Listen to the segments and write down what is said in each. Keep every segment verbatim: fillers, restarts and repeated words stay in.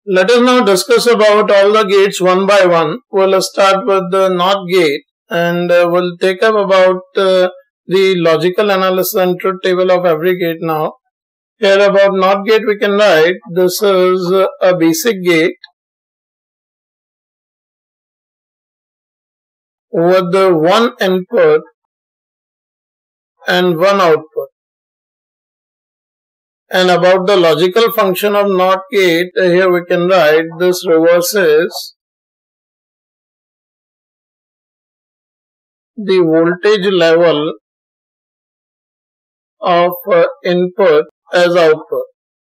Let us now discuss about all the gates one by one. We'll start with the NOT gate and uh, we'll take up about uh, the logical analysis and truth table of every gate now. Here about NOT gate we can write this is a basic gate with the one input and one output. And about the logical function of NOT gate, here we can write this reverses the voltage level of uh, input as output.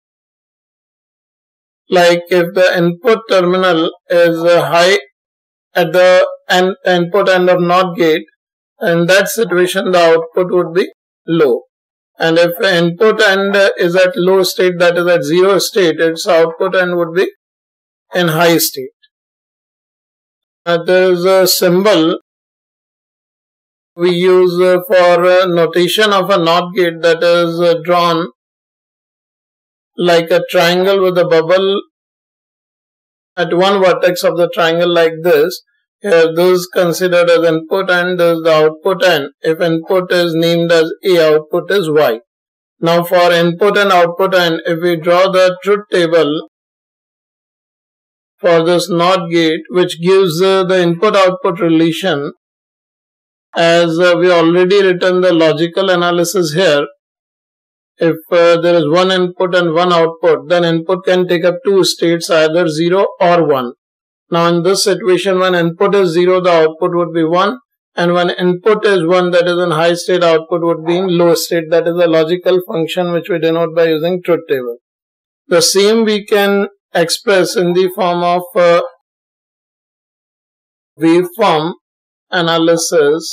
Like if the input terminal is uh, high at the end, input end of NOT gate, in that situation the output would be low. And if input end is at low state, that is at zero state, its output end would be in high state. Uh, there is a symbol we use uh, for uh, notation of a NOT gate that is uh, drawn like a triangle with a bubble at one vertex of the triangle like this. Here this is considered as input and this is the output end. If input is named as A, output is Y. Now for input and output end, if we draw the truth table for this NOT gate, which gives uh, the input-output relation, as uh, we already written the logical analysis here, if uh, there is one input and one output, then input can take up two states, either zero or one. Now in this situation, when input is zero, the output would be one, and when input is one, that is in high state, output would be in low state. That is a logical function which we denote by using truth table. The same we can express in the form of uh, waveform analysis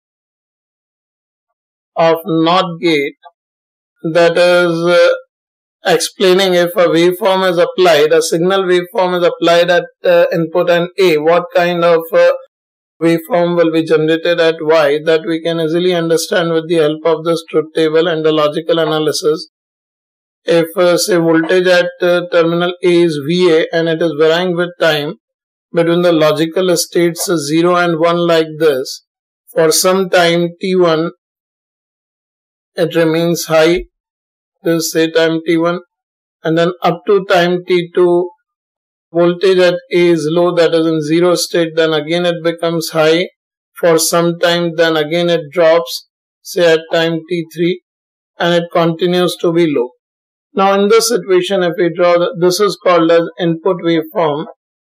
of NOT gate, that is uh, explaining if a waveform is applied, a signal waveform is applied at uh, input and A, what kind of uh, waveform will be generated at Y, that we can easily understand with the help of this truth table and the logical analysis. If uh, say voltage at uh, terminal A is V A and it is varying with time between the logical states zero and one like this, for some time T one it remains high, this say time T one, and then up to time T two voltage at A is low, that is in zero state, then again it becomes high for some time, then again it drops, say at time T three, and it continues to be low. Now in this situation, if we draw, the, this is called as input waveform,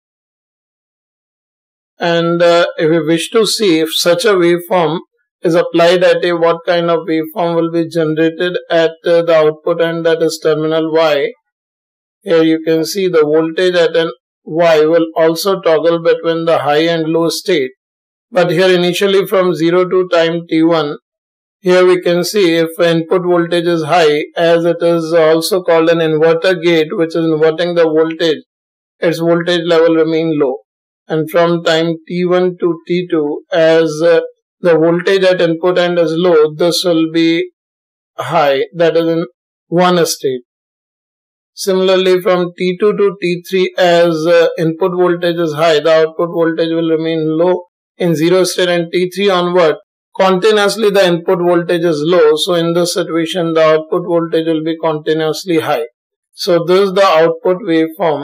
and uh, if we wish to see if such a waveform is applied at A, what kind of waveform will be generated at uh, the output end, that is terminal Y. Here you can see the voltage at an Y will also toggle between the high and low state. But here initially from zero to time T one, here we can see if input voltage is high, as it is also called an inverter gate which is inverting the voltage, its voltage level remain low. And from time T one to T two, as uh, the voltage at input end is low, this will be high, that is in one state. Similarly, from T two to T three, as uh, input voltage is high, the output voltage will remain low in zero state, and T three onward, continuously the input voltage is low. So in this situation, the output voltage will be continuously high. So this is the output waveform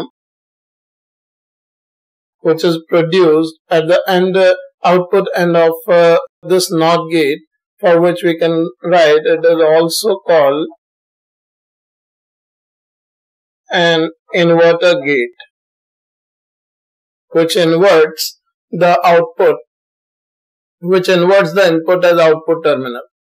which is produced at the end, uh, output end of uh, this NOT gate, for which we can write it is also called an inverter gate, which inverts the output, which inverts the input as output terminal.